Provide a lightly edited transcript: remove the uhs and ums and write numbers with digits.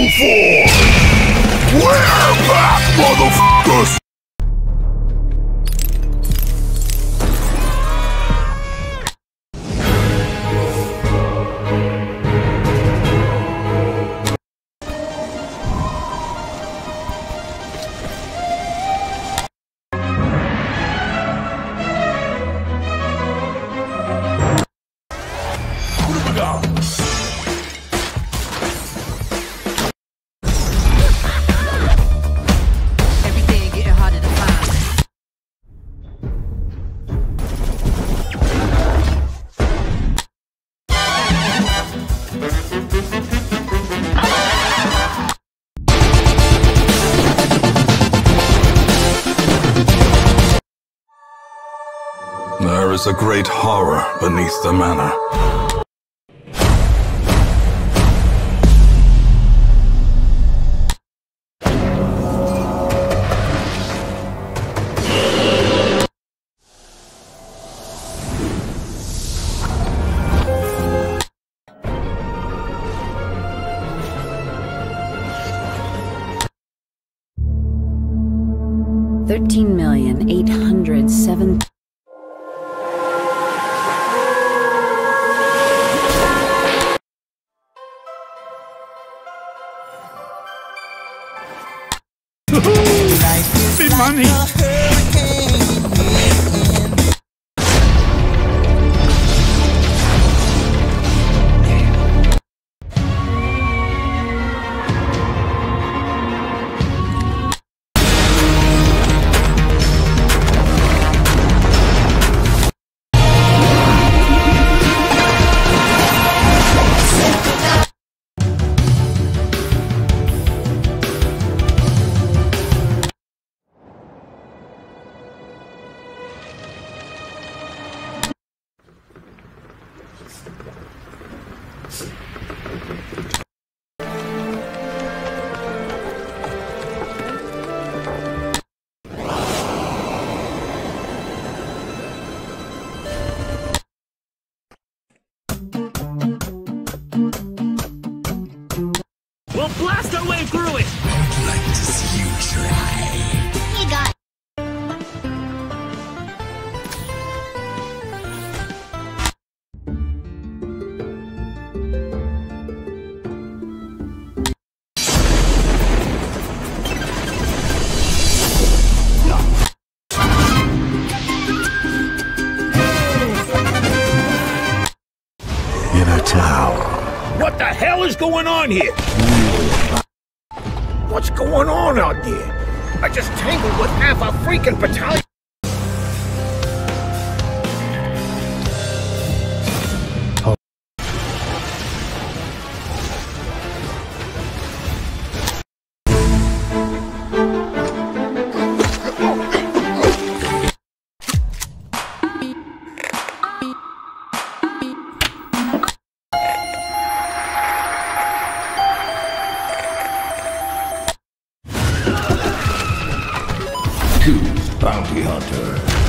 for? We're back, motherfuckers! There is a great horror beneath the manor. $13,807,000. Big money. We'll blast our way through it! I'd like to see you try. You got In a tower. What the hell is going on here? What's going on out there? I just tangled with half a freaking battalion. Bounty hunter.